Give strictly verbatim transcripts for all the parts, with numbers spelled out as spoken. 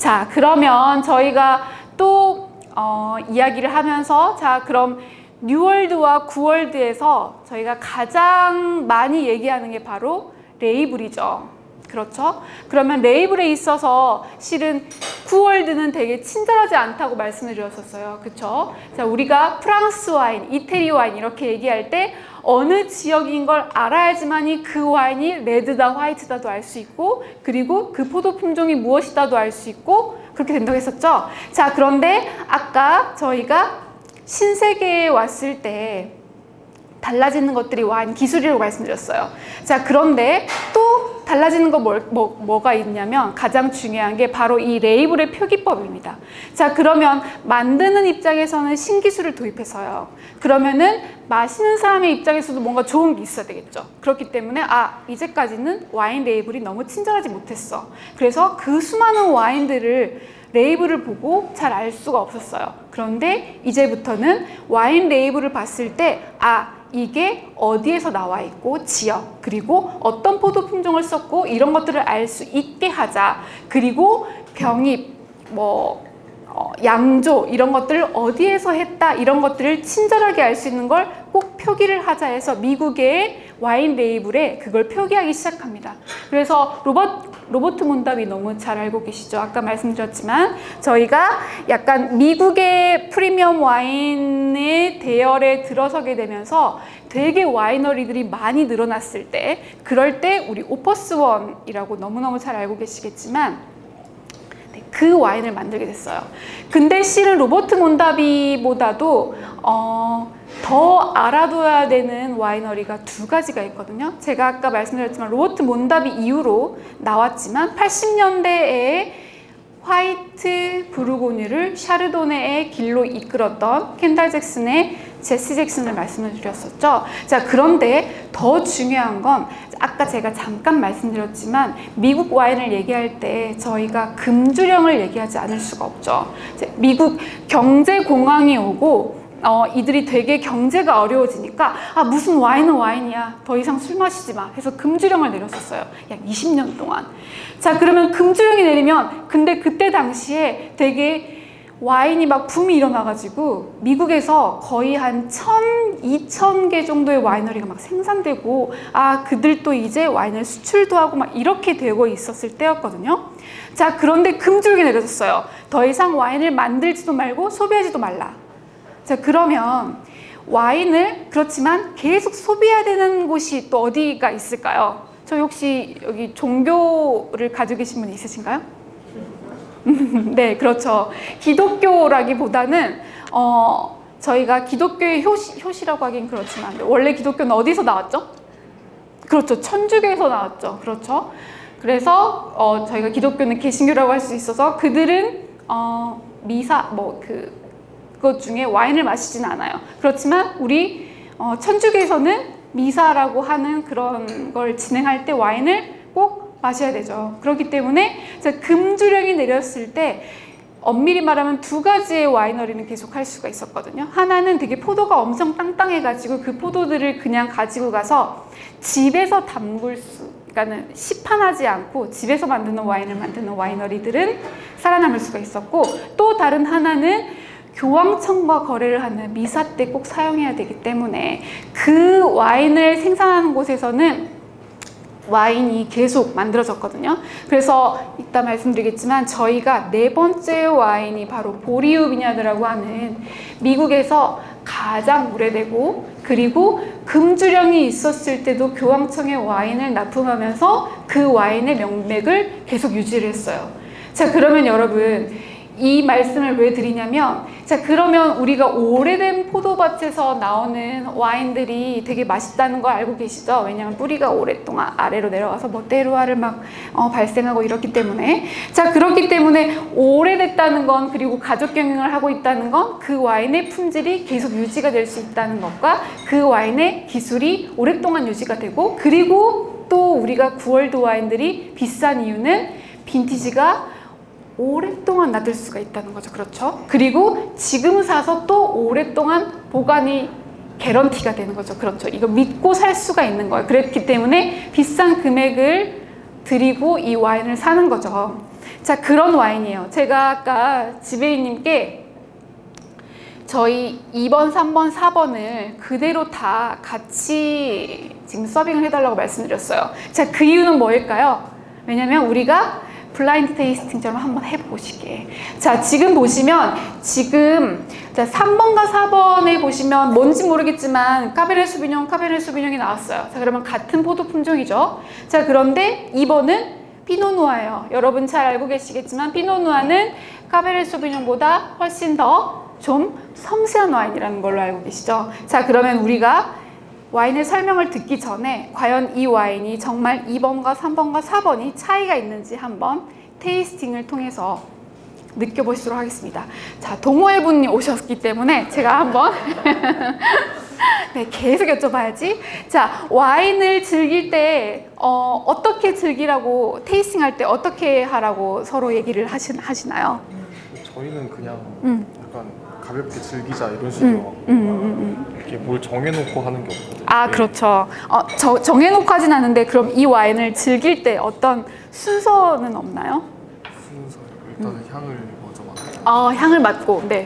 자, 그러면 저희가 또 어, 이야기를 하면서 자, 그럼 뉴월드와 구월드에서 저희가 가장 많이 얘기하는 게 바로 레이블이죠. 그렇죠? 그러면 레이블에 있어서 실은 구월드는 되게 친절하지 않다고 말씀을 드렸었어요. 그렇죠? 자, 우리가 프랑스 와인, 이태리 와인 이렇게 얘기할 때 어느 지역인 걸 알아야지만이 그 와인이 레드다 화이트다도 알 수 있고, 그리고 그 포도 품종이 무엇이다도 알 수 있고, 그렇게 된다고 했었죠. 자, 그런데 아까 저희가 신세계에 왔을 때 달라지는 것들이 와인 기술이라고 말씀드렸어요. 자, 그런데 또 달라지는 거 뭐, 뭐, 뭐가 있냐면 가장 중요한 게 바로 이 레이블의 표기법입니다. 자, 그러면 만드는 입장에서는 신기술을 도입해서요. 그러면은 마시는 사람의 입장에서도 뭔가 좋은 게 있어야 되겠죠. 그렇기 때문에 아, 이제까지는 와인 레이블이 너무 친절하지 못했어. 그래서 그 수많은 와인들을 레이블을 보고 잘 알 수가 없었어요. 그런데 이제부터는 와인 레이블을 봤을 때 아, 이게 어디에서 나와 있고 지역, 그리고 어떤 포도 품종을 썼고 이런 것들을 알 수 있게 하자. 그리고 병입, 뭐 어, 양조 이런 것들을 어디에서 했다 이런 것들을 친절하게 알 수 있는 걸 꼭 표기를 하자 해서 미국의 와인 레이블에 그걸 표기하기 시작합니다. 그래서 로버트, 로버트 몬답이 너무 잘 알고 계시죠. 아까 말씀드렸지만 저희가 약간 미국의 프리미엄 와인의 대열에 들어서게 되면서 되게 와이너리들이 많이 늘어났을 때, 그럴 때 우리 오퍼스원이라고 너무너무 잘 알고 계시겠지만 그 와인을 만들게 됐어요. 근데 실은 로버트 몬다비보다도 어, 더 알아둬야 되는 와이너리가 두 가지가 있거든요. 제가 아까 말씀드렸지만 로버트 몬다비 이후로 나왔지만 팔십 년대에 화이트 부르고뉴를 샤르도네의 길로 이끌었던 켄달 잭슨의 제시 잭슨을 말씀을 드렸었죠. 자, 그런데 더 중요한 건 아까 제가 잠깐 말씀드렸지만 미국 와인을 얘기할 때 저희가 금주령을 얘기하지 않을 수가 없죠. 미국 경제공황이 오고 어, 이들이 되게 경제가 어려워지니까 아, 무슨 와인은 와인이야, 더 이상 술 마시지 마 해서 금주령을 내렸었어요. 약 이십 년 동안. 자, 그러면 금주령이 내리면 근데 그때 당시에 되게 와인이 막 붐이 일어나가지고 미국에서 거의 한 천, 이천 개 정도의 와이너리가 막 생산되고 아, 그들도 이제 와인을 수출도 하고 막 이렇게 되고 있었을 때였거든요. 자, 그런데 금주령이 내려졌어요. 더 이상 와인을 만들지도 말고 소비하지도 말라. 자, 그러면 와인을 그렇지만 계속 소비해야 되는 곳이 또 어디가 있을까요? 저 혹시 여기 종교를 가지고 계신 분 있으신가요? 네, 그렇죠. 기독교라기보다는 어, 저희가 기독교의 효시, 효시라고 하긴 그렇지만 원래 기독교는 어디서 나왔죠? 그렇죠. 천주교에서 나왔죠. 그렇죠. 그래서 어, 저희가 기독교는 개신교라고 할 수 있어서 그들은 어, 미사 뭐 그 그것 중에 와인을 마시진 않아요. 그렇지만 우리 어, 천주교에서는 미사라고 하는 그런 걸 진행할 때 와인을 꼭 마셔야 되죠. 그렇기 때문에 금주령이 내렸을 때 엄밀히 말하면 두 가지의 와이너리는 계속 할 수가 있었거든요. 하나는 되게 포도가 엄청 땅땅해가지고 그 포도들을 그냥 가지고 가서 집에서 담글 수, 그러니까는 시판하지 않고 집에서 만드는 와인을 만드는 와이너리들은 살아남을 수가 있었고, 또 다른 하나는 교황청과 거래를 하는 미사 때 꼭 사용해야 되기 때문에 그 와인을 생산하는 곳에서는 와인이 계속 만들어졌거든요. 그래서 이따 말씀드리겠지만 저희가 네 번째 와인이 바로 보리우 비냐드라고 하는 미국에서 가장 오래되고 그리고 금주령이 있었을 때도 교황청에 와인을 납품하면서 그 와인의 명맥을 계속 유지를 했어요. 자, 그러면 여러분 이 말씀을 왜 드리냐면, 자, 그러면 우리가 오래된 포도밭에서 나오는 와인들이 되게 맛있다는 거 알고 계시죠? 왜냐하면 뿌리가 오랫동안 아래로 내려가서 뭐 테루아를 막 어, 발생하고 이렇기 때문에. 자, 그렇기 때문에 오래됐다는 건, 그리고 가족 경영을 하고 있다는 건 그 와인의 품질이 계속 유지가 될 수 있다는 것과 그 와인의 기술이 오랫동안 유지가 되고, 그리고 또 우리가 구월드 와인들이 비싼 이유는 빈티지가 오랫동안 놔둘 수가 있다는 거죠. 그렇죠? 그리고 지금 사서 또 오랫동안 보관이 개런티가 되는 거죠. 그렇죠? 이거 믿고 살 수가 있는 거예요. 그렇기 때문에 비싼 금액을 드리고 이 와인을 사는 거죠. 자, 그런 와인이에요. 제가 아까 지배인님께 저희 이 번, 삼 번, 사 번을 그대로 다 같이 지금 서빙을 해달라고 말씀드렸어요. 자, 그 이유는 뭐일까요? 왜냐면 우리가 블라인드 테이스팅처럼 한번 해보시게. 자, 지금 보시면 지금 자, 삼 번과 사 번에 보시면 뭔지 모르겠지만 카베르 수비뇽, 카베르 수비뇽이 나왔어요. 자, 그러면 같은 포도 품종이죠. 자, 그런데 이 번은 피노누아예요. 여러분 잘 알고 계시겠지만 피노누아는 카베르 수비뇽보다 훨씬 더 좀 섬세한 와인이라는 걸로 알고 계시죠? 자, 그러면 우리가 와인의 설명을 듣기 전에 과연 이 와인이 정말 이 번과 삼 번과 사 번이 차이가 있는지 한번 테이스팅을 통해서 느껴보시도록 하겠습니다. 자, 동호회 분이 오셨기 때문에 제가 한번 네, 계속 여쭤봐야지. 자, 와인을 즐길 때 어, 어떻게 즐기라고, 테이스팅할 때 어떻게 하라고 서로 얘기를 하시, 하시나요? 저희는 그냥 음. 약간 가볍게 즐기자 이런 식으로 음, 음, 음, 음. 이렇게 뭘 정해놓고 하는 게 없거든요. 아, 그렇죠. 어, 저, 정해놓고 하진 않은데 그럼 이 와인을 즐길 때 어떤 순서는 없나요? 순서 일단은 음. 향을 먼저 맡고 어, 향을 맡고, 네.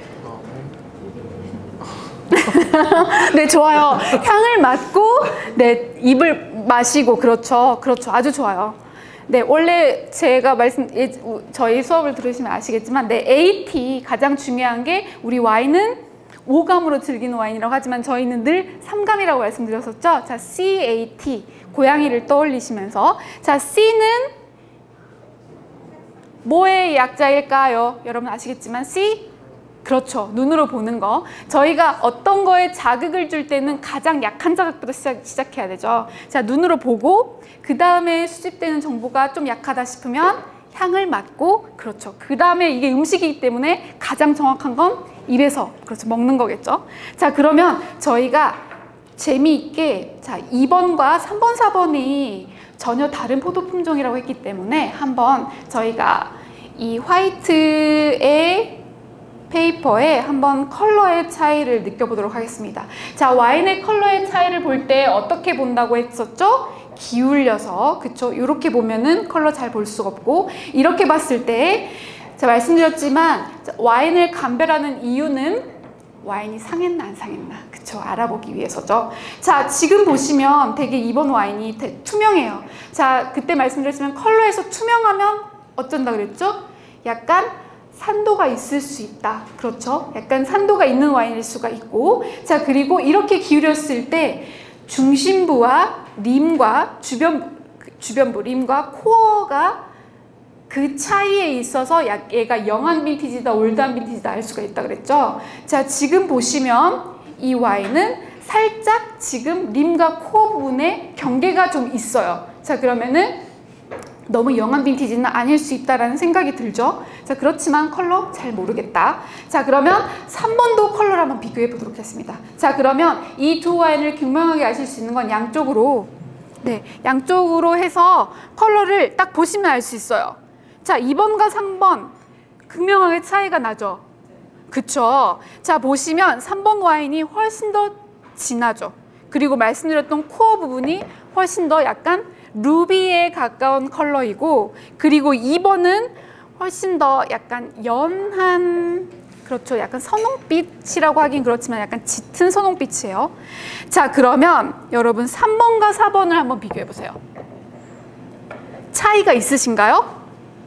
그다음에 네, 좋아요. 향을 맡고, 네, 입을 마시고, 그렇죠. 그렇죠. 아주 좋아요. 네, 원래 제가 말씀, 예, 저희 수업을 들으시면 아시겠지만, 네, 에이티 가장 중요한 게 우리 와인은 오감으로 즐기는 와인이라고 하지만 저희는 늘 삼감이라고 말씀드렸었죠. 자, 씨 에이 티, 고양이를 떠올리시면서. 자, C는 뭐의 약자일까요? 여러분 아시겠지만 C, 그렇죠. 눈으로 보는 거. 저희가 어떤 거에 자극을 줄 때는 가장 약한 자극부터 시작, 시작해야 되죠. 자, 눈으로 보고 그 다음에 수집되는 정보가 좀 약하다 싶으면 향을 맡고, 그렇죠. 그 다음에 이게 음식이기 때문에 가장 정확한 건 입에서, 그렇죠, 먹는 거겠죠. 자, 그러면 저희가 재미있게 자, 이 번과 삼 번, 사 번이 전혀 다른 포도 품종이라고 했기 때문에 한번 저희가 이 화이트의 페이퍼에 한번 컬러의 차이를 느껴보도록 하겠습니다. 자, 와인의 컬러의 차이를 볼 때 어떻게 본다고 했었죠? 기울여서, 그쵸? 이렇게 보면은 컬러 잘 볼 수가 없고, 이렇게 봤을 때 제가 말씀드렸지만 와인을 감별하는 이유는 와인이 상했나 안 상했나, 그쵸? 알아보기 위해서죠. 자, 지금 보시면 되게 이 번 와인이 투명해요. 자, 그때 말씀드렸지만 컬러에서 투명하면 어쩐다 그랬죠? 약간 산도가 있을 수 있다. 그렇죠? 약간 산도가 있는 와인일 수가 있고, 자, 그리고 이렇게 기울였을 때 중심부와 림과 주변, 주변부, 림과 코어가 그 차이에 있어서 얘가 영한 빈티지다, 올드한 빈티지다 알 수가 있다 그랬죠? 자, 지금 보시면 이 와인은 살짝 지금 림과 코어 부분에 경계가 좀 있어요. 자, 그러면은 너무 영한 빈티지는 아닐 수 있다라는 생각이 들죠. 자, 그렇지만 컬러 잘 모르겠다. 자, 그러면 삼 번도 컬러를 한번 비교해 보도록 하겠습니다. 자, 그러면 이 두 와인을 극명하게 아실 수 있는 건 양쪽으로, 네, 양쪽으로 해서 컬러를 딱 보시면 알 수 있어요. 자, 이 번과 삼 번 극명하게 차이가 나죠. 그쵸? 자, 보시면 삼 번 와인이 훨씬 더 진하죠. 그리고 말씀드렸던 코어 부분이 훨씬 더 약간 루비에 가까운 컬러이고, 그리고 이 번은 훨씬 더 약간 연한, 그렇죠, 약간 선홍빛이라고 하긴 그렇지만 약간 짙은 선홍빛이에요. 자, 그러면 여러분 삼 번과 사 번을 한번 비교해 보세요. 차이가 있으신가요?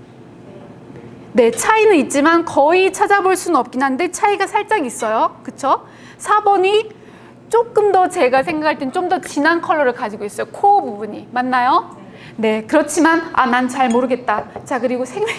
네, 차이는 있지만 거의 찾아볼 수는 없긴 한데 차이가 살짝 있어요. 그쵸? 사 번이 조금 더 제가 생각할 땐 좀 더 진한 컬러를 가지고 있어요. 코어 부분이. 맞나요? 네, 그렇지만 아, 난 잘 모르겠다. 자, 그리고 생명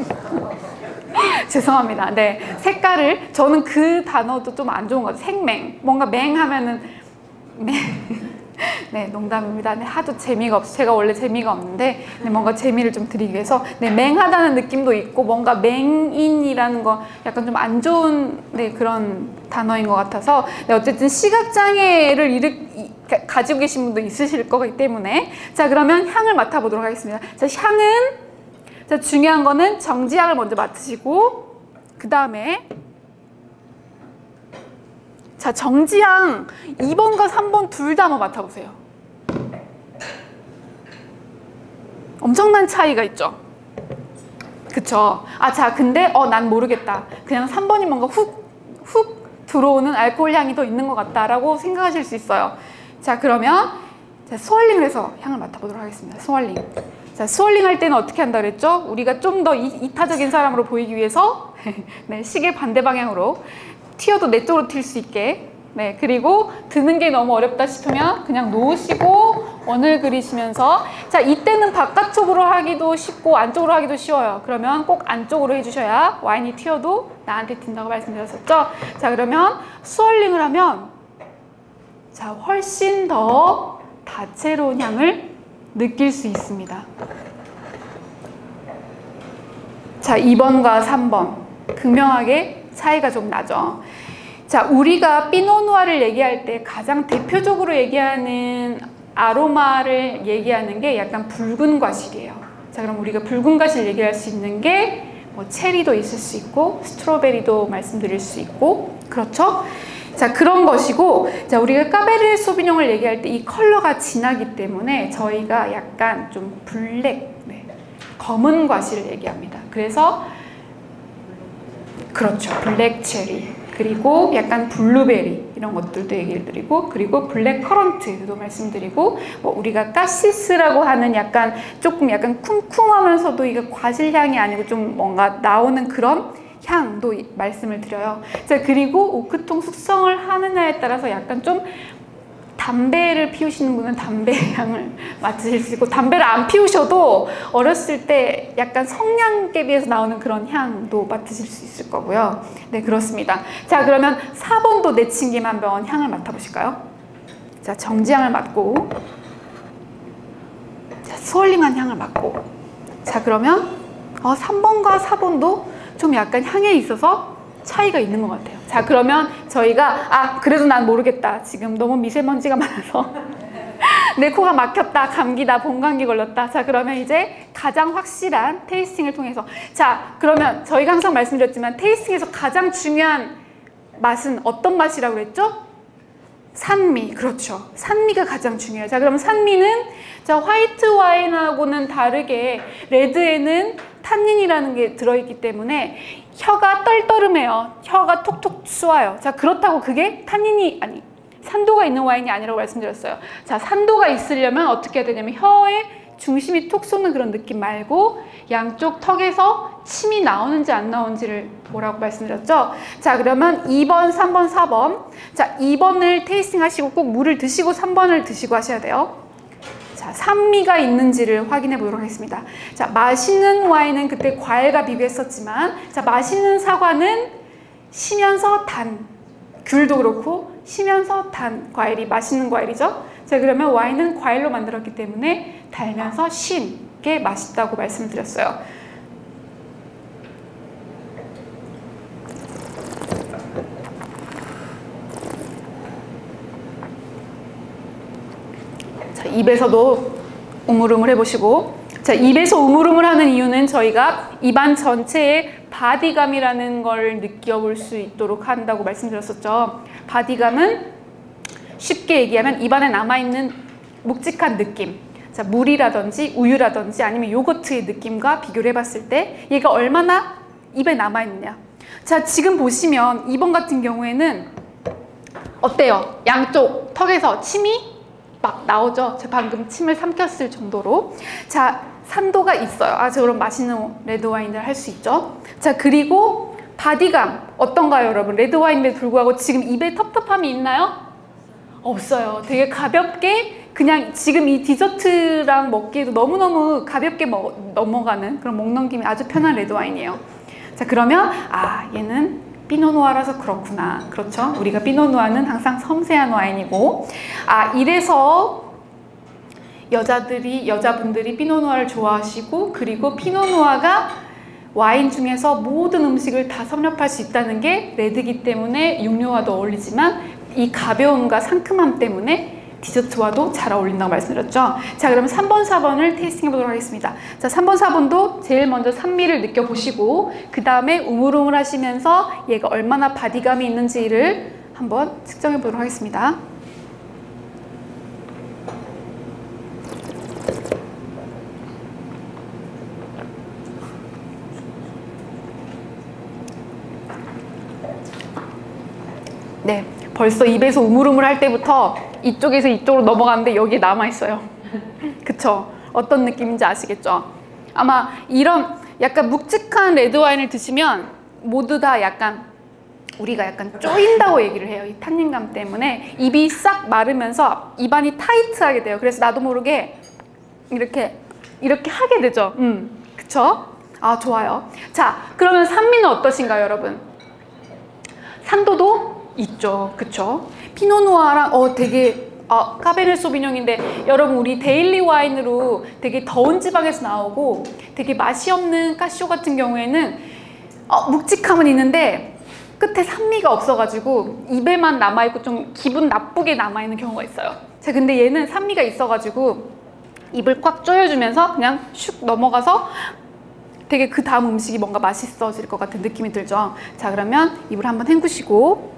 죄송합니다. 네, 색깔을, 저는 그 단어도 좀 안 좋은 것 같아요. 생맹. 뭔가 맹하면은 맹. 네, 농담입니다. 네, 하도 재미가 없어. 제가 원래 재미가 없는데 네, 뭔가 재미를 좀 드리기 위해서 네, 맹하다는 느낌도 있고 뭔가 맹인이라는 거 약간 좀 안 좋은 네, 그런 단어인 것 같아서 네, 어쨌든 시각장애를 일으, 가지고 계신 분도 있으실 거기 때문에 자, 그러면 향을 맡아보도록 하겠습니다. 자, 향은 자, 중요한 거는 정지향을 먼저 맡으시고 그 다음에 자, 정지향 이 번과 삼 번 둘 다 한번 맡아보세요. 엄청난 차이가 있죠. 그쵸. 아, 자, 근데 어, 난 모르겠다. 그냥 삼 번이 뭔가 훅, 훅 들어오는 알코올 향이 더 있는 것 같다라고 생각하실 수 있어요. 자, 그러면 자, 스월링을 해서 향을 맡아보도록 하겠습니다. 스월링. 자, 스월링 할 때는 어떻게 한다 그랬죠? 우리가 좀 더 이타적인 사람으로 보이기 위해서 네, 시계 반대 방향으로 튀어도 내 쪽으로 튈 수 있게. 네, 그리고 드는 게 너무 어렵다 싶으면 그냥 놓으시고 원을 그리시면서, 자, 이때는 바깥쪽으로 하기도 쉽고 안쪽으로 하기도 쉬워요. 그러면 꼭 안쪽으로 해주셔야 와인이 튀어도 나한테 튄다고 말씀드렸었죠. 자, 그러면 스월링을 하면 자, 훨씬 더 다채로운 향을 느낄 수 있습니다. 자, 이 번과 삼 번 극명하게 차이가 좀 나죠. 자, 우리가 피노누아를 얘기할 때 가장 대표적으로 얘기하는 아로마를 얘기하는 게 약간 붉은 과실이에요. 자, 그럼 우리가 붉은 과실 얘기할 수 있는 게 뭐 체리도 있을 수 있고 스트로베리도 말씀드릴 수 있고, 그렇죠? 자, 그런 것이고, 자, 우리가 까베르네 소비뇽을 얘기할 때 이 컬러가 진하기 때문에 저희가 약간 좀 블랙, 네, 검은 과실을 얘기합니다. 그래서 그렇죠, 블랙 체리, 그리고 약간 블루베리 이런 것들도 얘기를 드리고, 그리고 블랙 커런트도 말씀드리고, 뭐 우리가 카시스라고 하는 약간 조금 약간 쿰쿰하면서도 이게 과실향이 아니고 좀 뭔가 나오는 그런 향도 말씀을 드려요. 자, 그리고 오크통 숙성을 하느냐에 따라서 약간 좀 담배를 피우시는 분은 담배 향을 맡으실 수 있고, 담배를 안 피우셔도 어렸을 때 약간 성냥개비에서 나오는 그런 향도 맡으실 수 있을 거고요. 네, 그렇습니다. 자, 그러면 사 번도 내친김 한번 향을 맡아보실까요? 자, 정지향을 맡고, 자, 스월링한 향을 맡고, 자, 그러면 어, 삼 번과 사 번도 좀 약간 향에 있어서 차이가 있는 것 같아요. 자, 그러면 저희가 아, 그래도 난 모르겠다. 지금 너무 미세먼지가 많아서 내 코가 막혔다. 감기다. 봄감기 걸렸다. 자, 그러면 이제 가장 확실한 테이스팅을 통해서, 자, 그러면 저희가 항상 말씀드렸지만 테이스팅에서 가장 중요한 맛은 어떤 맛이라고 그랬죠? 산미. 그렇죠. 산미가 가장 중요해요. 자, 그럼 산미는 자, 화이트 와인하고는 다르게 레드에는 탄닌이라는 게 들어있기 때문에 혀가 떨떠름해요. 혀가 톡톡 쏘아요. 자, 그렇다고 그게 탄닌이 아니 산도가 있는 와인이 아니라고 말씀드렸어요. 자, 산도가 있으려면 어떻게 해야 되냐면 혀에 중심이 톡 쏘는 그런 느낌 말고 양쪽 턱에서 침이 나오는지 안 나오는지를 보라고 말씀드렸죠. 자, 그러면 이 번, 삼 번, 사 번. 자, 이 번을 테이스팅 하시고 꼭 물을 드시고 삼 번을 드시고 하셔야 돼요. 자, 산미가 있는지를 확인해 보도록 하겠습니다. 자, 맛있는 와인은 그때 과일과 비교했었지만, 자, 맛있는 사과는 시면서 단, 귤도 그렇고 시면서 단 과일이 맛있는 과일이죠. 자, 그러면 와인은 과일로 만들었기 때문에 달면서 신 게 맛있다고 말씀드렸어요. 자, 입에서도 우물우물 해보시고, 자, 입에서 우물우물 하는 이유는 저희가 입안 전체에 바디감이라는 걸 느껴볼 수 있도록 한다고 말씀드렸었죠. 바디감은 쉽게 얘기하면 입안에 남아있는 묵직한 느낌, 자, 물이라든지 우유라든지 아니면 요거트의 느낌과 비교를 해봤을 때 얘가 얼마나 입에 남아있느냐. 자, 지금 보시면 이 번 같은 경우에는 어때요? 양쪽 턱에서 침이 막 나오죠. 제가 방금 침을 삼켰을 정도로. 자, 산도가 있어요. 아, 저 그럼 맛있는 레드와인을 할 수 있죠. 자, 그리고 바디감 어떤가요, 여러분? 레드와인에도 불구하고 지금 입에 텁텁함이 있나요? 없어요. 되게 가볍게 그냥 지금 이 디저트랑 먹기에도 너무너무 가볍게 먹, 넘어가는 그런 목 넘김이 아주 편한 레드와인이에요. 자, 그러면 아, 얘는 피노누아라서 그렇구나. 그렇죠? 우리가 피노누아는 항상 섬세한 와인이고, 아, 이래서 여자들이, 여자분들이 피노누아를 좋아하시고, 그리고 피노누아가 와인 중에서 모든 음식을 다 섭렵할 수 있다는 게 레드기 때문에 육류와도 어울리지만 이 가벼움과 상큼함 때문에 디저트와도 잘 어울린다고 말씀드렸죠. 자, 그러면 삼 번, 사 번을 테이스팅 해보도록 하겠습니다. 자, 삼 번, 사 번도 제일 먼저 산미를 느껴보시고 그 다음에 우물우물 하시면서 얘가 얼마나 바디감이 있는지를 한번 측정해 보도록 하겠습니다. 네, 벌써 입에서 우물우물 할 때부터 이쪽에서 이쪽으로 넘어가는데 여기에 남아있어요. 그쵸? 어떤 느낌인지 아시겠죠? 아마 이런 약간 묵직한 레드와인을 드시면 모두 다 약간 우리가 약간 쪼인다고 얘기를 해요. 이 탄닌감 때문에 입이 싹 마르면서 입안이 타이트하게 돼요. 그래서 나도 모르게 이렇게 이렇게 하게 되죠. 음, 그쵸? 아, 좋아요. 자, 그러면 산미는 어떠신가요, 여러분? 산도도 있죠. 그쵸? 피노누아랑 어 되게 아, 카베르 소비뇽인데 여러분 우리 데일리 와인으로 되게 더운 지방에서 나오고 되게 맛이 없는 까쇼 같은 경우에는 어, 묵직함은 있는데 끝에 산미가 없어가지고 입에만 남아있고 좀 기분 나쁘게 남아있는 경우가 있어요. 자, 근데 얘는 산미가 있어가지고 입을 꽉 조여주면서 그냥 슉 넘어가서 되게 그 다음 음식이 뭔가 맛있어질 것 같은 느낌이 들죠. 자, 그러면 입을 한번 헹구시고.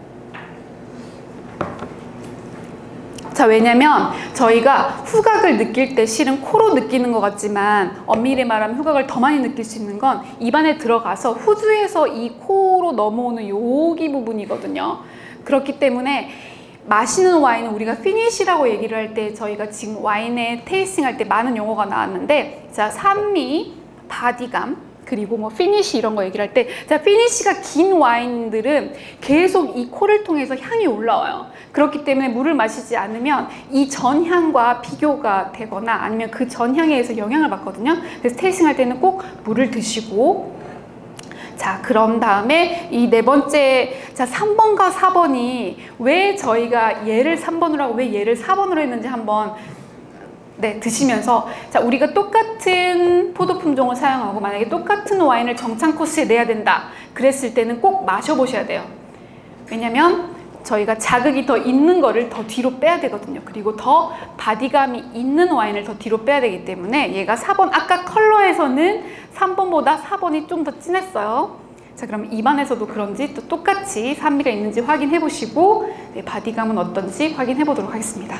자, 왜냐면 저희가 후각을 느낄 때 실은 코로 느끼는 것 같지만 엄밀히 말하면 후각을 더 많이 느낄 수 있는 건 입안에 들어가서 후두에서 이 코로 넘어오는 여기 부분이거든요. 그렇기 때문에 마시는 와인은 우리가 피니쉬라고 얘기를 할 때 저희가 지금 와인에 테이스팅 할 때 많은 용어가 나왔는데, 자, 산미, 바디감, 그리고 뭐 피니쉬 이런 거 얘기를 할 때, 자, 피니쉬가 긴 와인들은 계속 이 코를 통해서 향이 올라와요. 그렇기 때문에 물을 마시지 않으면 이 전향과 비교가 되거나 아니면 그 전향에 의해서 영향을 받거든요. 그래서 테이스팅 할 때는 꼭 물을 드시고. 자, 그런 다음에 이 네 번째, 자, 삼 번과 사 번이 왜 저희가 얘를 삼 번으로 하고 왜 얘를 사 번으로 했는지 한번 네, 드시면서, 자, 우리가 똑같은 포도 품종을 사용하고 만약에 똑같은 와인을 정창 코스에 내야 된다 그랬을 때는 꼭 마셔보셔야 돼요. 왜냐면 저희가 자극이 더 있는 거를 더 뒤로 빼야 되거든요. 그리고 더 바디감이 있는 와인을 더 뒤로 빼야 되기 때문에 얘가 사 번, 아까 컬러에서는 삼 번보다 사 번이 좀 더 진했어요. 자, 그럼 입안에서도 그런지 또 똑같이 산미가 있는지 확인해 보시고, 네, 바디감은 어떤지 확인해 보도록 하겠습니다.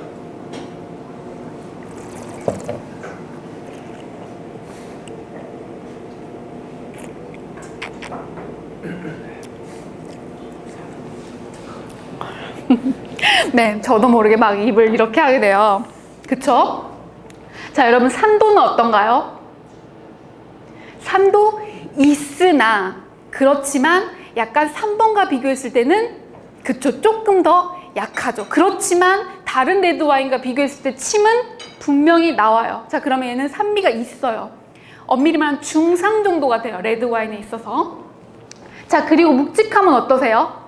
네, 저도 모르게 막 입을 이렇게 하게 돼요. 그쵸? 자, 여러분 산도는 어떤가요? 산도 있으나 그렇지만 약간 삼 번과 비교했을 때는 그쵸, 조금 더 약하죠. 그렇지만 다른 레드와인과 비교했을 때 침은 분명히 나와요. 자, 그러면 얘는 산미가 있어요. 엄밀히 말하면 중상 정도가 돼요, 레드와인에 있어서. 자, 그리고 묵직함은 어떠세요?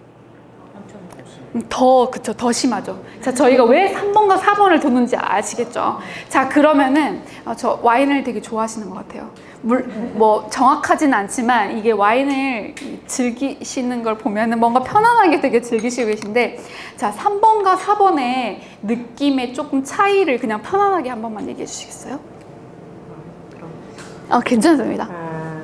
더, 그쵸, 더 심하죠. 자, 저희가 왜 삼 번과 사 번을 뒀는지 아시겠죠? 자, 그러면은 어, 저 와인을 되게 좋아하시는 것 같아요. 물, 뭐 정확하진 않지만 이게 와인을 즐기시는 걸 보면은 뭔가 편안하게 되게 즐기시고 계신데, 자, 삼 번과 사 번의 느낌의 조금 차이를 그냥 편안하게 한 번만 얘기해 주시겠어요? 어, 괜찮습니다. 아,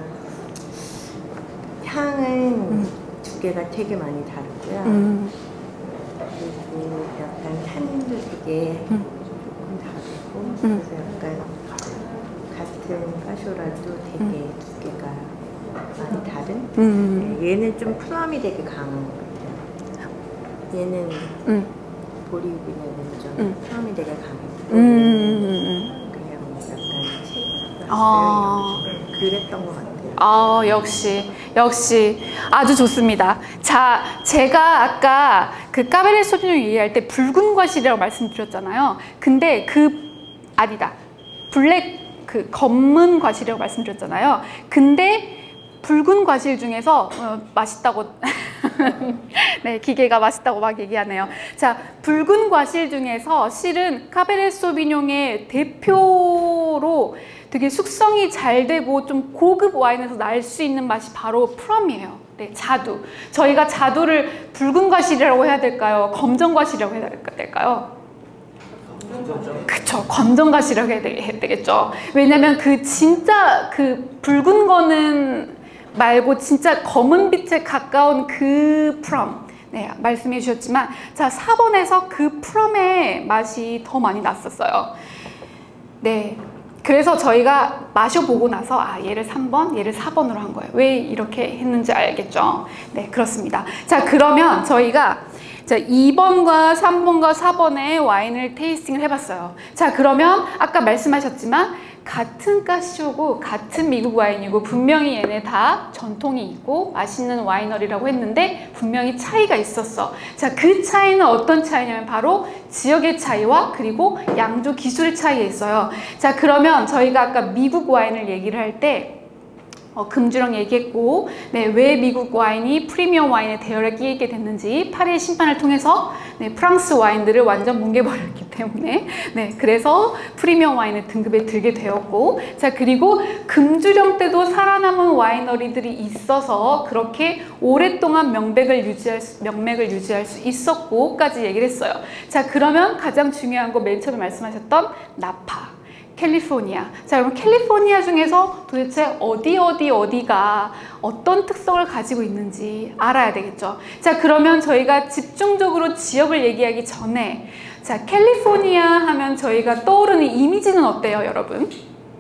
향은 음. 두 개가 되게 많이 다르고요. 음. 그리고 약간 탄닌도 되게 음. 조금 다르고, 음. 그래서 약간 같은 까쇼라도 되게 음. 두 개가 많이 다른. 음. 네, 얘는 좀 플럼이 되게 강한 것 같아요. 얘는 음. 보리비냐는 좀 음. 플럼이 되게 강했고, 음. 그냥 약간 책 아. 그랬던 것 같아요. 아, 역시 역시 아주 좋습니다. 자, 제가 아까 그 까베르네 소비뇽 얘기할 때 붉은 과실이라고 말씀드렸잖아요. 근데 그 아니다, 블랙 그 검은 과실이라고 말씀드렸잖아요. 근데 붉은 과실 중에서 어, 맛있다고 네, 기계가 맛있다고 막 얘기하네요. 자, 붉은 과실 중에서 실은 카베르네 소비뇽의 대표로 되게 숙성이 잘 되고 좀 고급 와인에서 날 수 있는 맛이 바로 프럼이에요. 네, 자두. 저희가 자두를 붉은 과실이라고 해야 될까요? 검정 과실이라고 해야 될까요? 그쵸, 검정 과실이라고 해야 되겠죠. 왜냐면 그 진짜 그 붉은 거는 말고 진짜 검은 빛에 가까운 그 프럼, 네, 말씀해 주셨지만, 자, 사 번에서 그 프럼의 맛이 더 많이 났었어요. 네, 그래서 저희가 마셔보고 나서 아 얘를 삼 번, 얘를 사 번으로 한 거예요. 왜 이렇게 했는지 알겠죠? 네, 그렇습니다. 자, 그러면 저희가 자, 이 번과 삼 번과 사 번의 와인을 테이스팅을 해봤어요. 자, 그러면 아까 말씀하셨지만 같은 카시오고 같은 미국 와인이고 분명히 얘네 다 전통이 있고 맛있는 와이너리라고 했는데 분명히 차이가 있었어. 자, 그 차이는 어떤 차이냐면 바로 지역의 차이와 그리고 양조 기술의 차이에 있어요. 자, 그러면 저희가 아까 미국 와인을 얘기를 할 때 어, 금주랑 얘기했고, 네, 왜 미국 와인이 프리미엄 와인의 대열에 끼게 됐는지 파리의 심판을 통해서 네, 프랑스 와인들을 완전 뭉개버렸기 때문에 네, 그래서 프리미엄 와인의 등급에 들게 되었고, 자, 그리고 금주령 때도 살아남은 와이너리들이 있어서 그렇게 오랫동안 명맥을 유지할 수, 명맥을 유지할 수 있었고까지 얘기를 했어요. 자, 그러면 가장 중요한 거 맨 처음에 말씀하셨던 나파. 캘리포니아. 자, 그럼 캘리포니아 중에서 도대체 어디 어디 어디가 어떤 특성을 가지고 있는지 알아야 되겠죠. 자, 그러면 저희가 집중적으로 지역을 얘기하기 전에 자, 캘리포니아 하면 저희가 떠오르는 이미지는 어때요, 여러분?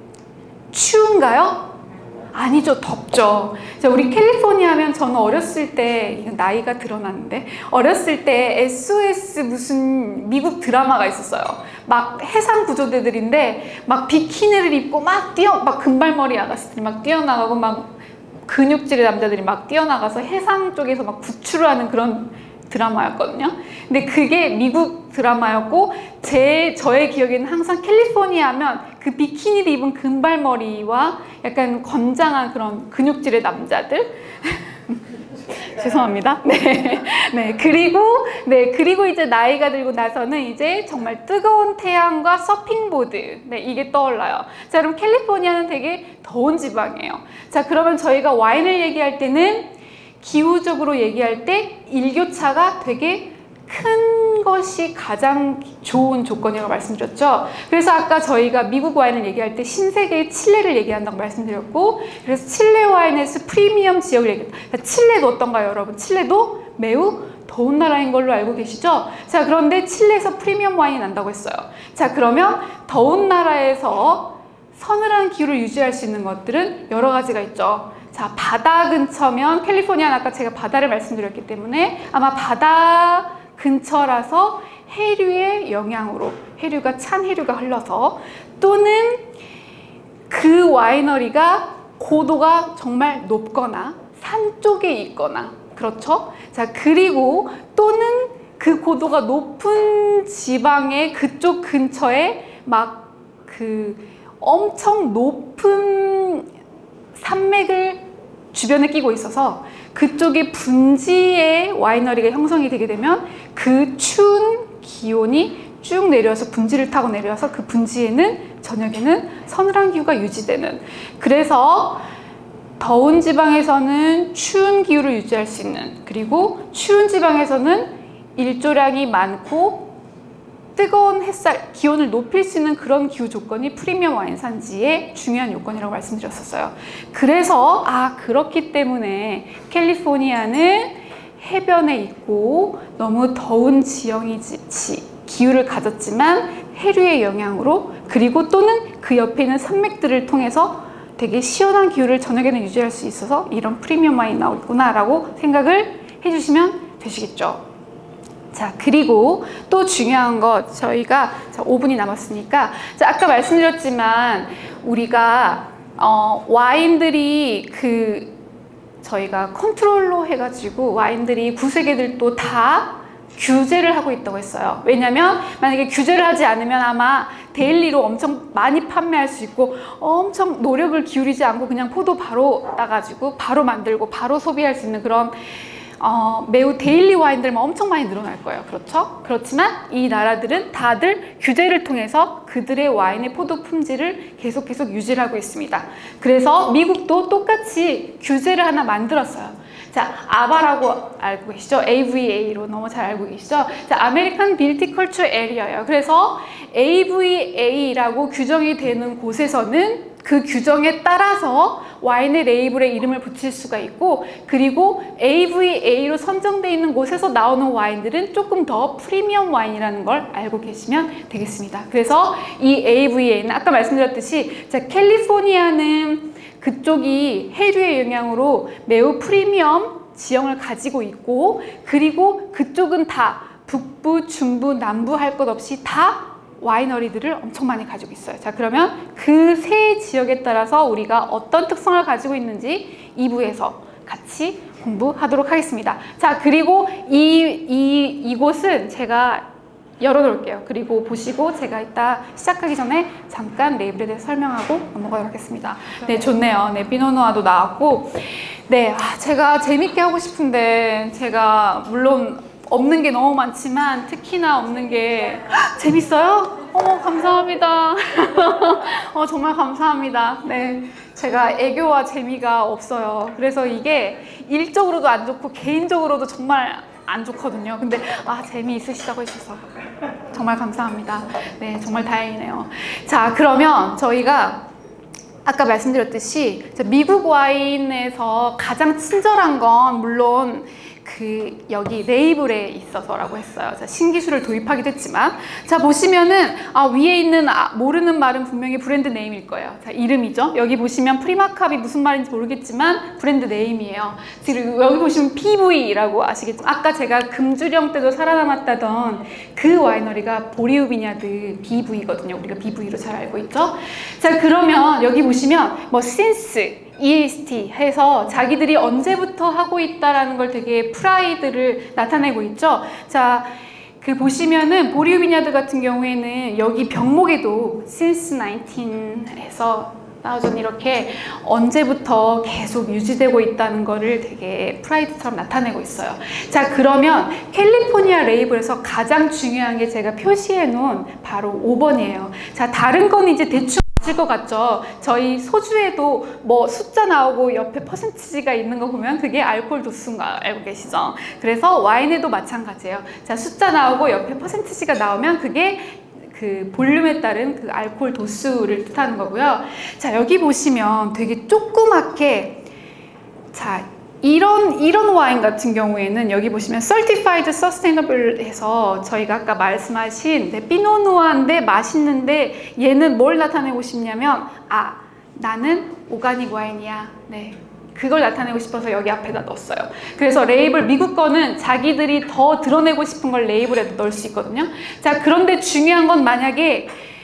추운가요? 아니죠, 덥죠. 자, 우리 캘리포니아 하면 저는 어렸을 때, 이거 나이가 드러났는데, 어렸을 때 에스오에스 무슨 미국 드라마가 있었어요. 막 해상 구조대들인데, 막 비키니를 입고 막 뛰어, 막 금발머리 아가씨들이 막 뛰어나가고, 막 근육질의 남자들이 막 뛰어나가서 해상 쪽에서 막 구출을 하는 그런 드라마였거든요. 근데 그게 미국 드라마였고, 제, 저의 기억에는 항상 캘리포니아 하면 그 비키니를 입은 금발머리와 약간 건장한 그런 근육질의 남자들. 죄송합니다. 네. 네. 그리고, 네. 그리고 이제 나이가 들고 나서는 이제 정말 뜨거운 태양과 서핑보드. 네. 이게 떠올라요. 자, 그럼 캘리포니아는 되게 더운 지방이에요. 자, 그러면 저희가 와인을 얘기할 때는 기후적으로 얘기할 때 일교차가 되게 큰 것이 가장 좋은 조건이라고 말씀드렸죠. 그래서 아까 저희가 미국 와인을 얘기할 때 신세계의 칠레를 얘기한다고 말씀드렸고, 그래서 칠레 와인에서 프리미엄 지역을 얘기합니다. 칠레도 어떤가요, 여러분? 칠레도 매우 더운 나라인 걸로 알고 계시죠? 자, 그런데 칠레에서 프리미엄 와인이 난다고 했어요. 자, 그러면 더운 나라에서 서늘한 기후를 유지할 수 있는 것들은 여러 가지가 있죠. 자, 바다 근처면 캘리포니아는 아까 제가 바다를 말씀드렸기 때문에 아마 바다 근처라서 해류의 영향으로, 해류가 찬 해류가 흘러서, 또는 그 와이너리가 고도가 정말 높거나 산 쪽에 있거나, 그렇죠? 자, 그리고 또는 그 고도가 높은 지방의 그쪽 근처에 막 그 엄청 높은 산맥을 주변에 끼고 있어서 그쪽에 분지의 와이너리가 형성이 되게 되면 그 추운 기온이 쭉 내려와서 분지를 타고 내려와서 그 분지에는 저녁에는 서늘한 기후가 유지되는, 그래서 더운 지방에서는 추운 기후를 유지할 수 있는, 그리고 추운 지방에서는 일조량이 많고 뜨거운 햇살, 기온을 높일 수 있는 그런 기후 조건이 프리미엄 와인 산지의 중요한 요건이라고 말씀드렸었어요. 그래서 아, 그렇기 때문에 캘리포니아는 해변에 있고 너무 더운 지형이지, 기후를 가졌지만 해류의 영향으로, 그리고 또는 그 옆에 있는 산맥들을 통해서 되게 시원한 기후를 저녁에는 유지할 수 있어서 이런 프리미엄 와인이 나오구나 라고 생각을 해주시면 되시겠죠. 자, 그리고 또 중요한 것, 저희가 자, 오 분이 남았으니까, 자, 아까 말씀드렸지만 우리가 어, 와인들이 그 저희가 컨트롤로 해가지고 와인들이 구세계들도 다 규제를 하고 있다고 했어요. 왜냐면 만약에 규제를 하지 않으면 아마 데일리로 엄청 많이 판매할 수 있고 엄청 노력을 기울이지 않고 그냥 포도 바로 따가지고 바로 만들고 바로 소비할 수 있는 그런 어, 매우 데일리 와인들만 엄청 많이 늘어날 거예요. 그렇죠? 그렇지만 이 나라들은 다들 규제를 통해서 그들의 와인의 포도 품질을 계속 계속 유지를 하고 있습니다. 그래서 미국도 똑같이 규제를 하나 만들었어요. 자, 아바라고 알고 계시죠? 에이브이에이로 너무 잘 알고 계시죠? 자, 아메리칸 비티컬처 에리어예요. 그래서 에이브이에이라고 규정이 되는 곳에서는 그 규정에 따라서 와인의 레이블에 이름을 붙일 수가 있고, 그리고 에이브이에이로 선정되어 있는 곳에서 나오는 와인들은 조금 더 프리미엄 와인이라는 걸 알고 계시면 되겠습니다. 그래서 이 에이브이에이는 아까 말씀드렸듯이 자, 캘리포니아는 그쪽이 해류의 영향으로 매우 프리미엄 지형을 가지고 있고, 그리고 그쪽은 다 북부, 중부, 남부 할 것 없이 다 와이너리들을 엄청 많이 가지고 있어요. 자, 그러면 그 세 지역에 따라서 우리가 어떤 특성을 가지고 있는지 이 부에서 같이 공부하도록 하겠습니다. 자, 그리고 이, 이, 이곳은 제가 열어놓을게요. 그리고 보시고 제가 이따 시작하기 전에 잠깐 레이블에 대해서 설명하고 넘어가도록 하겠습니다. 네, 좋네요. 네, 피노누아도 나왔고, 네, 아, 제가 재밌게 하고 싶은데 제가 물론 없는 게 너무 많지만 특히나 없는 게 재밌어요? 어머, 감사합니다. 어, 정말 감사합니다. 네, 제가 애교와 재미가 없어요. 그래서 이게 일적으로도 안 좋고 개인적으로도 정말 안 좋거든요. 근데 아, 재미있으시다고 해주셔서 정말 감사합니다. 네, 정말 다행이네요. 자, 그러면 저희가 아까 말씀드렸듯이 미국 와인에서 가장 친절한 건 물론 그 여기 레이블에 있어서라고 했어요. 자, 신기술을 도입하기도 했지만, 자, 보시면은 아, 위에 있는 아, 모르는 말은 분명히 브랜드 네임일 거예요. 자, 이름이죠. 여기 보시면 프리마캅이 무슨 말인지 모르겠지만 브랜드 네임이에요. 지금 여기 보시면 피브이라고 아시겠지만 아까 제가 금주령 때도 살아남았다던 그 와이너리가 보리우 비냐드 비브이거든요. 우리가 비브이로 잘 알고 있죠. 자, 그러면 여기 보시면 뭐 since 이에스티 해서 자기들이 언제부터 하고 있다라는 걸 되게 프라이드를 나타내고 있죠. 자, 그 보시면은 보리우 비냐드 같은 경우에는 여기 병목에도 since 나인틴 해서 나오전 이렇게 언제부터 계속 유지되고 있다는 거를 되게 프라이드처럼 나타내고 있어요. 자, 그러면 캘리포니아 레이블에서 가장 중요한 게 제가 표시해 놓은 바로 오 번이에요. 자, 다른 건 이제 대충 아실 것 같죠? 저희 소주에도 뭐 숫자 나오고 옆에 퍼센티지가 있는 거 보면 그게 알코올 도수인 거 알고 계시죠? 그래서 와인에도 마찬가지예요. 자, 숫자 나오고 옆에 퍼센티지가 나오면 그게 그 볼륨에 따른 그 알코올 도수를 뜻하는 거고요. 자, 여기 보시면 되게 조그맣게, 자, 이런 이런 와인 같은 경우에는 여기 보시면 Certified Sustainable 해서 저희가 아까 말씀하신 네, 피노누아인데 맛있는데 얘는 뭘 나타내고 싶냐면 아, 나는 오가닉 와인이야. 네, 그걸 나타내고 싶어서 여기 앞에다 넣었어요. 그래서 레이블, 미국 거는 자기들이 더 드러내고 싶은 걸 레이블에 넣을 수 있거든요. 자, 그런데 중요한 건 만약에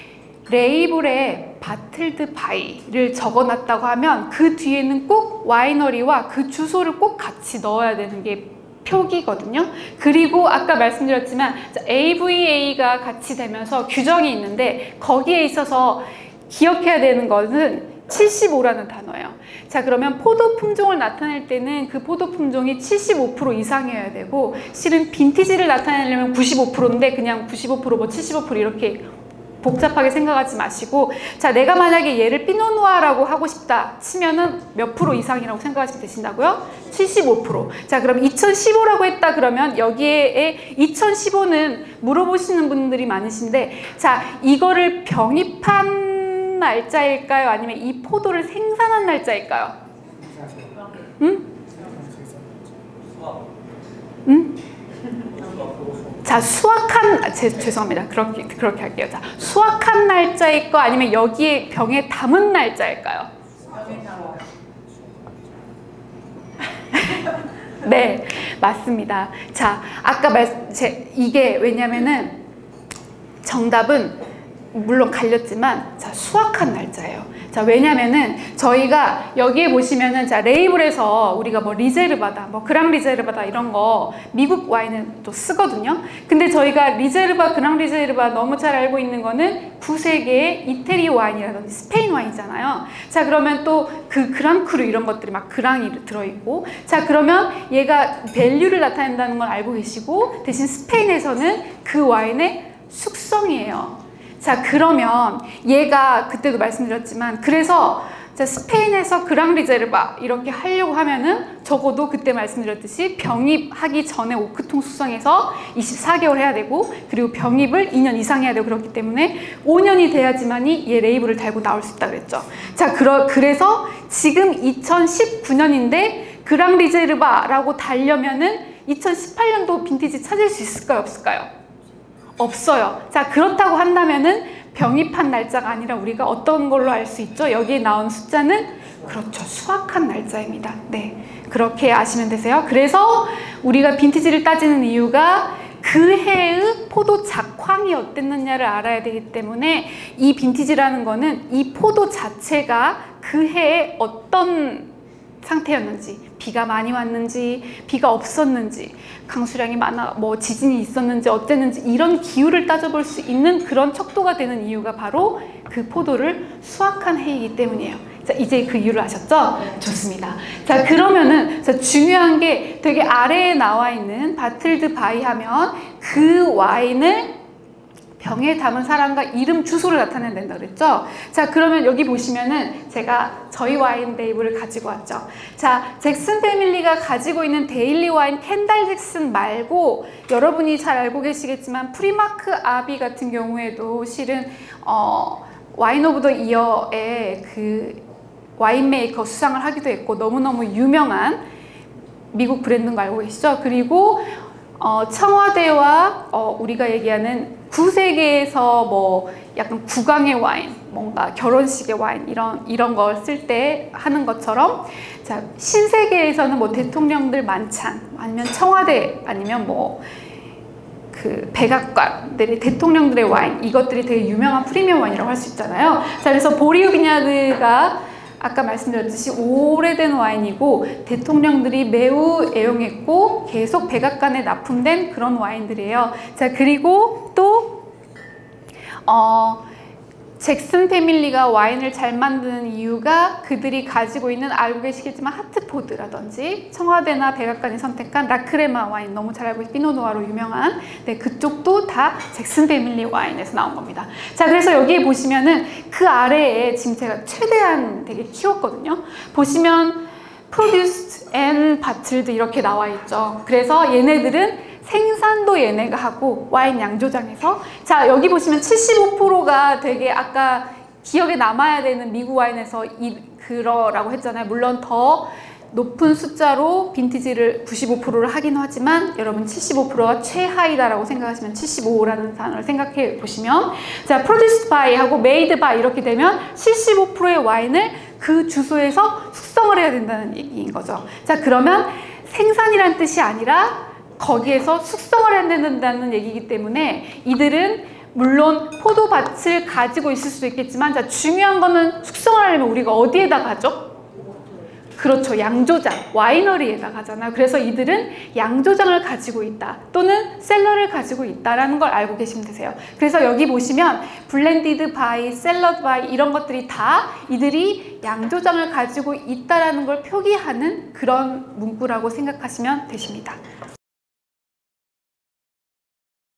레이블에 바틀드 바이를 적어놨다고 하면 그 뒤에는 꼭 와이너리와 그 주소를 꼭 같이 넣어야 되는 게 표기거든요. 그리고 아까 말씀드렸지만 에이브이에이가 같이 되면서 규정이 있는데 거기에 있어서 기억해야 되는 것은 칠십오라는 단어예요. 자, 그러면 포도 품종을 나타낼 때는 그 포도 품종이 칠십오 퍼센트 이상이어야 되고, 실은 빈티지를 나타내려면 구십오 퍼센트인데 그냥 구십오 퍼센트 뭐 칠십오 퍼센트 이렇게 복잡하게 생각하지 마시고, 자, 내가 만약에 얘를 피노누아라고 하고 싶다 치면은 몇 프로 이상이라고 생각하시면 되신다고요? 칠십오 퍼센트. 자, 그럼 이천십오라고 했다 그러면 여기에 이천십오는 물어보시는 분들이 많으신데, 자, 이거를 병입한 날짜일까요? 아니면 이 포도를 생산한 날짜일까요? 응? 응? 자, 수확한, 아, 제, 죄송합니다. 그렇게, 그렇게 할게요. 자, 수확한 날짜일까? 아니면 여기에 병에 담은 날짜일까요? 네, 맞습니다. 자, 아까 말, 제, 이게 왜냐면은 정답은 물론 갈렸지만, 자, 수확한 날짜예요. 자, 왜냐면은 저희가 여기에 보시면은 자, 레이블에서 우리가 뭐 리제르바다, 뭐 그랑 리제르바다 이런 거 미국 와인은 또 쓰거든요. 근데 저희가 리제르바, 그랑 리제르바 너무 잘 알고 있는 거는 구세계의 이태리 와인이라든지 스페인 와인이잖아요. 자, 그러면 또 그 그랑크루 이런 것들이 막 그랑이 들어있고, 자, 그러면 얘가 밸류를 나타낸다는 걸 알고 계시고, 대신 스페인에서는 그 와인의 숙성이에요. 자, 그러면 얘가 그때도 말씀드렸지만, 그래서 자, 스페인에서 그랑리제르바 이렇게 하려고 하면은 적어도 그때 말씀드렸듯이 병입하기 전에 오크통 숙성해서 이십사 개월 해야 되고, 그리고 병입을 이 년 이상 해야 되고, 그렇기 때문에 오 년이 돼야지만이 얘 레이블을 달고 나올 수 있다 그랬죠. 자, 그러, 그래서 지금 이천십구 년인데 그랑리제르바라고 달려면은 이천십팔 년도 빈티지 찾을 수 있을까요, 없을까요? 없어요. 자, 그렇다고 한다면은 병입한 날짜가 아니라 우리가 어떤 걸로 알 수 있죠? 여기에 나온 숫자는 그렇죠, 수확한 날짜입니다. 네, 그렇게 아시면 되세요. 그래서 우리가 빈티지를 따지는 이유가 그 해의 포도 작황이 어땠느냐를 알아야 되기 때문에, 이 빈티지라는 거는 이 포도 자체가 그 해에 어떤 상태였는지, 비가 많이 왔는지 비가 없었는지, 강수량이 많아 뭐 지진이 있었는지 어땠는지, 이런 기후를 따져볼 수 있는 그런 척도가 되는 이유가 바로 그 포도를 수확한 해이기 때문이에요. 자, 이제 그 이유를 아셨죠? 좋습니다. 자, 그러면은 자, 중요한 게 되게 아래에 나와 있는 바틀드 바이 하면 그 와인을 병에 담은 사람과 이름, 주소를 나타내야 된다 그랬죠? 자, 그러면 여기 보시면은 제가 저희 와인 레이블을 가지고 왔죠. 자, 잭슨 패밀리가 가지고 있는 데일리 와인 켄달 잭슨 말고, 여러분이 잘 알고 계시겠지만 프리마크 아비 같은 경우에도 실은 어, 와인 오브 더 이어의 그 와인 메이커 수상을 하기도 했고, 너무너무 유명한 미국 브랜드인 거 알고 계시죠? 그리고 어, 청와대와 어, 우리가 얘기하는 구세계에서 뭐 약간 국왕의 와인, 뭔가 결혼식의 와인, 이런 이런 걸 쓸 때 하는 것처럼, 자, 신세계에서는 뭐 대통령들 만찬, 아니면 청와대, 아니면 뭐 그 백악관들의 대통령들의 와인, 이것들이 되게 유명한 프리미엄 와인이라고 할 수 있잖아요. 자, 그래서 보리오 비냐드가 아까 말씀드렸듯이 오래된 와인이고, 대통령들이 매우 애용했고 계속 백악관에 납품된 그런 와인들이에요. 자, 그리고 또 어, 잭슨 패밀리가 와인을 잘 만드는 이유가 그들이 가지고 있는, 알고 계시겠지만 하트포드라든지 청와대나 백악관이 선택한 라크레마 와인, 너무 잘 알고 있는 피노누아로 유명한, 네, 그쪽도 다 잭슨 패밀리 와인에서 나온 겁니다. 자, 그래서 여기에 보시면은 그 아래에 지금 제가 최대한 되게 키웠거든요. 보시면 produced and bottled 이렇게 나와 있죠. 그래서 얘네들은 생산도 얘네가 하고, 와인 양조장에서, 자, 여기 보시면 칠십오 퍼센트가 되게 아까 기억에 남아야 되는 미국 와인에서 이, 그러라고 했잖아요. 물론 더 높은 숫자로 빈티지를 구십오 퍼센트를 하긴 하지만, 여러분 칠십오 퍼센트가 최하이다라고 생각하시면 칠십오라는 단어를 생각해 보시면, 자, produced by 하고 made by 이렇게 되면 칠십오 퍼센트의 와인을 그 주소에서 숙성을 해야 된다는 얘기인 거죠. 자, 그러면 생산이란 뜻이 아니라 거기에서 숙성을 해야 된다는 얘기이기 때문에, 이들은 물론 포도밭을 가지고 있을 수도 있겠지만, 자, 중요한 거는 숙성을 하려면 우리가 어디에다 가죠? 그렇죠, 양조장, 와이너리에다 가잖아요. 그래서 이들은 양조장을 가지고 있다, 또는 셀러를 가지고 있다라는 걸 알고 계시면 되세요. 그래서 여기 보시면 블렌디드 바이, 셀러드 바이, 이런 것들이 다 이들이 양조장을 가지고 있다라는 걸 표기하는 그런 문구라고 생각하시면 되십니다.